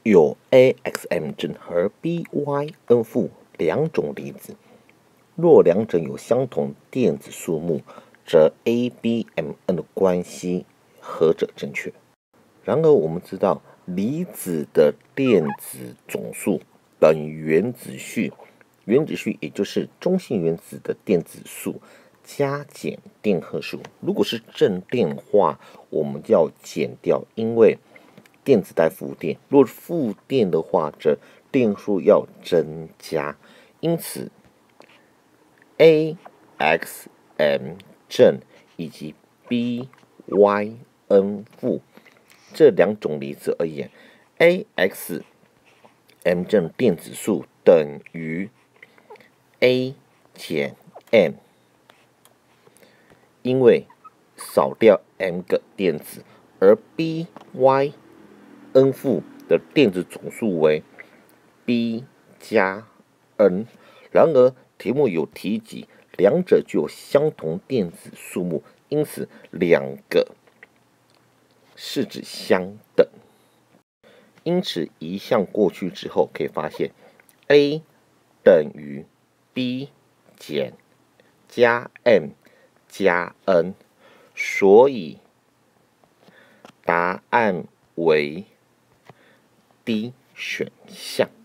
有 AXM 正和 BYN 负两种离子，若两者有相同电子数目，则 ABMN 的关系何者正确？然而我们知道，离子的电子总数等于原子序，原子序也就是中性原子的电子数加减电荷数。如果是正电话，我们就要减掉，因为电子带负电；若是负电的话，则电数要增加。因此 ，AXM 正以及 BYN 负这两种离子而言 ，AXM 正电子数等于 A 减 M， 因为少掉 M 个电子，而 BYN 负的电子总数为 B 加 N。然而，题目有提及两者具有相同电子数目，因此两个是指相等。因此，移项过去之后，可以发现 A 等于 B 减加 M 加 N， 所以答案为 D 选项。